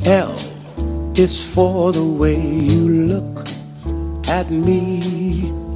L is for the way you look at me.